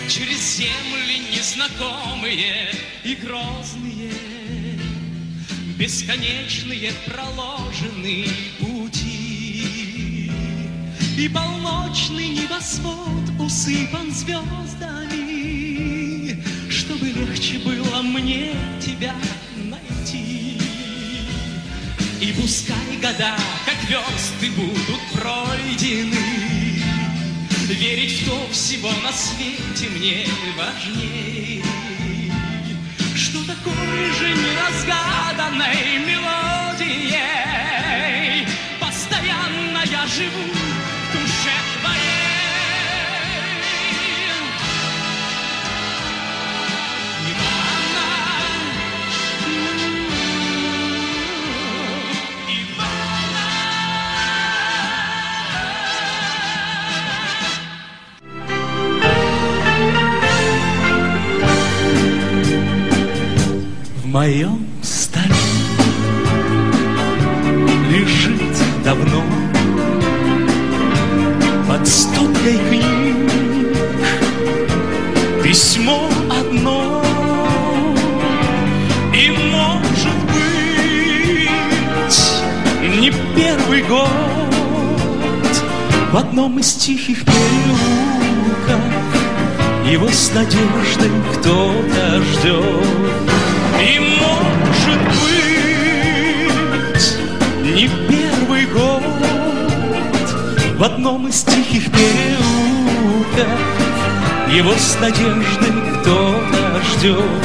через земли незнакомые и грозные, бесконечные проложены пути, и полночный небосвод усыпан звездами, чтобы легче было мне тебя найти. И пускай года, как версты, будут пройдены, верить в то всего на свете мне важней, что такой же неразгаданной мелодией постоянно я живу в душе твоей. В моем столе лежит давно под стопкой книг письмо одно, и, может быть, не первый год в одном из тихих переулков его с надеждой кто-то ждет. И, может быть, не первый год в одном из тихих переулков его с надеждой кто-то ждет.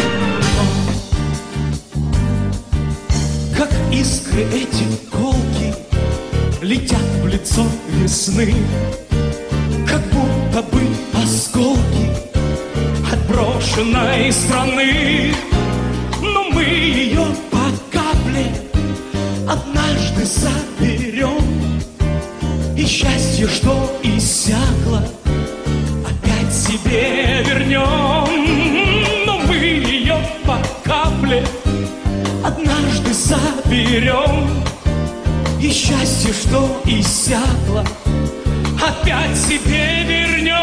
Как искры эти колки летят в лицо весны, как будто бы осколки отброшенной страны. Но мы ее по капле однажды заберем, и счастье, что иссякло, опять себе вернем. Но мы ее по капле однажды заберем, и счастье, что иссякло, опять себе вернем.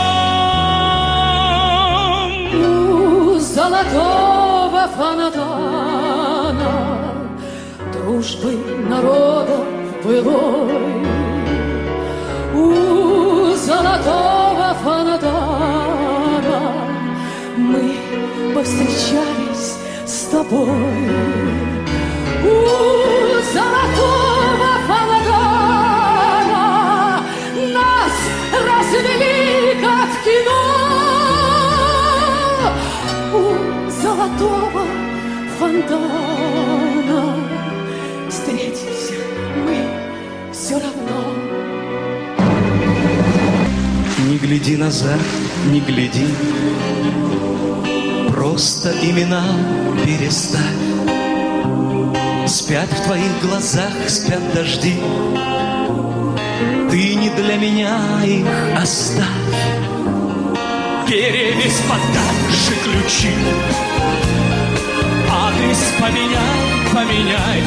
У золотого фонтана дружбы народов былой, у золотого фонтана мы повстречались с тобой. У золотого фонтана нас развели как в кино. У золотого фонтана встретимся мы все равно. Не гляди назад, не гляди, просто имена переставь. Спят в твоих глазах, спят дожди, ты не для меня их оставь. Перевесь подальше ключи, адрес поменяй, поменяй.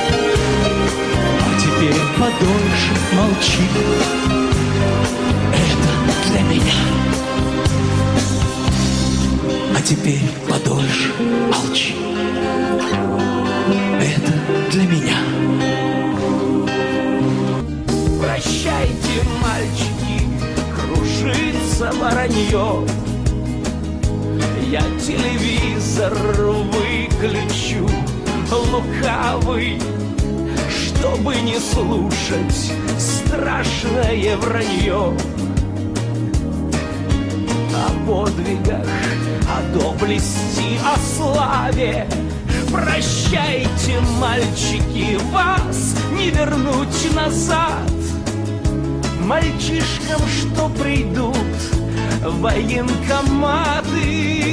А теперь подольше молчи, это для меня. А теперь подольше молчи, это для меня. Прощайте, мальчики, кружится воронье. Я телевизор выключу, лукавый, чтобы не слушать страшное вранье о подвигах, о доблести, о славе. Прощайте, мальчики, вас не вернуть назад. Мальчишкам, что придут в военкоматы.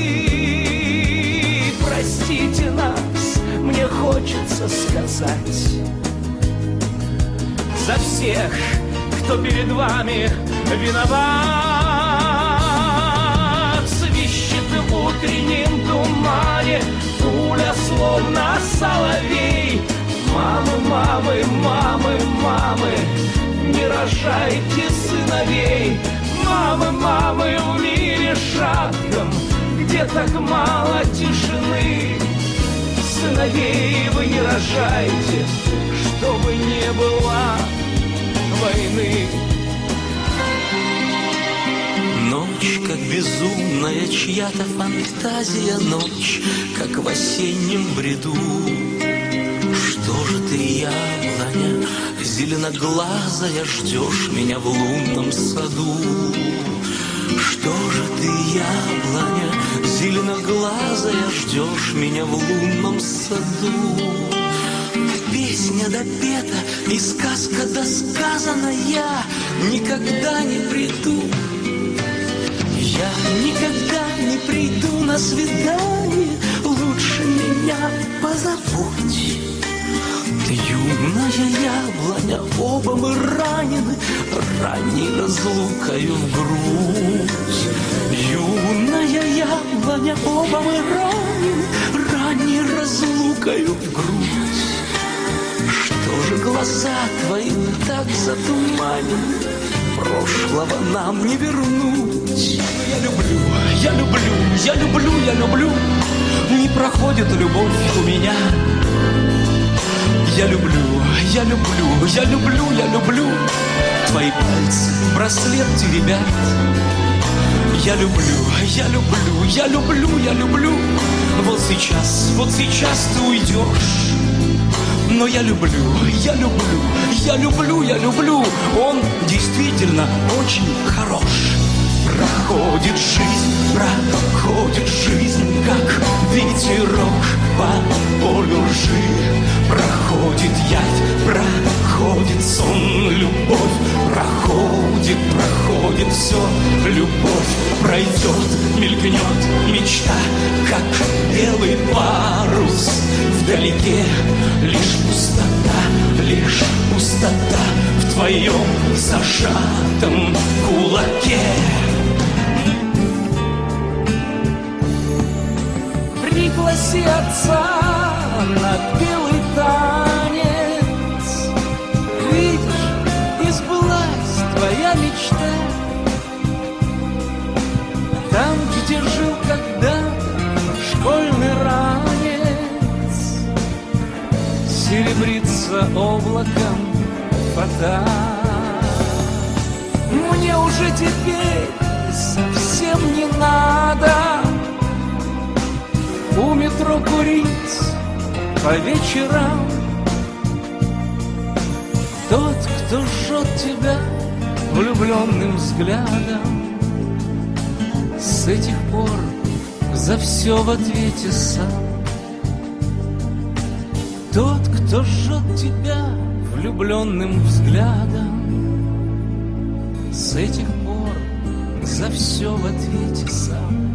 Простите нас, мне хочется сказать, за всех, кто перед вами виноват. Свищет в утреннем тумане пуля, словно соловей. Мамы, мамы, мамы, мамы, не рожайте сыновей. Мамы, мамы, в мире шаг где так мало тишины. Сыновей вы не рожайте, чтобы не было войны. Ночь, как безумная чья-то фантазия, ночь, как в осеннем бреду. Что же ты, яблоня, зеленоглазая, ждешь меня в лунном саду? Что же ты, яблоня, зеленоглазая, ждешь меня в лунном саду? Песня допета и сказка досказана, я никогда не приду. Я никогда не приду на свидание, лучше меня позабудь. Юная яблоня, оба мы ранены ранней разлукою в грудь. Юная яблоня, оба мы ранены ранней разлукою в грудь. Что же глаза твои так затуманены, прошлого нам не вернуть. Я люблю, я люблю, я люблю, я люблю, не проходит любовь у меня. Я люблю, я люблю, я люблю, я люблю твои пальцы, браслет теребят. Я люблю, я люблю, я люблю, я люблю. Вот сейчас ты уйдешь. Но я люблю, я люблю, я люблю, я люблю. Он действительно очень хорош. Проходит жизнь, как ветерок по полю ржи. Проходит явь, проходит сон, любовь. Проходит все, любовь пройдет, мелькнет мечта, как белый парус. Вдалеке лишь пустота в твоем зажатом кулаке. Пригласи отца на белый танец. Видишь, избылась твоя мечта. Там, где жил когда-то школьный ранец, серебрится облаком фата. Мне уже теперь совсем не надо у метро курить по вечерам. Тот, кто жжет тебя влюбленным взглядом, с этих пор за все в ответе сам. Тот, кто жжет тебя влюбленным взглядом, с этих пор за все в ответе сам.